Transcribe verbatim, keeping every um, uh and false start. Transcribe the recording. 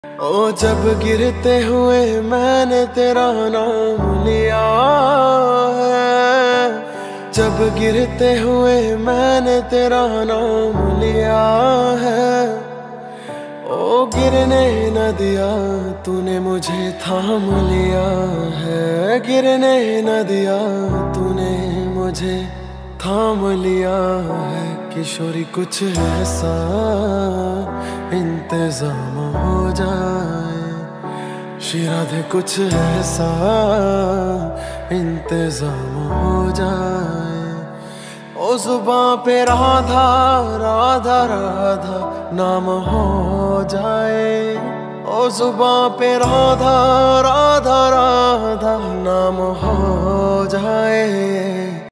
ओ जब गिरते हुए मैंने तेरा नाम लिया है, जब गिरते हुए मैंने तेरा नाम लिया है, ओ गिरने न दिया तूने मुझे थाम लिया है, गिरने न दिया तूने मुझे थाम लिया है। किशोरी कुछ ऐसा इंतजाम हो जाए, शिराधे कुछ ऐसा इंतजाम हो जाए। ओ जुबां पे राधा राधा राधा नाम हो जाए, ओ जुबां पे राधा राधा राधा नाम हो जाए।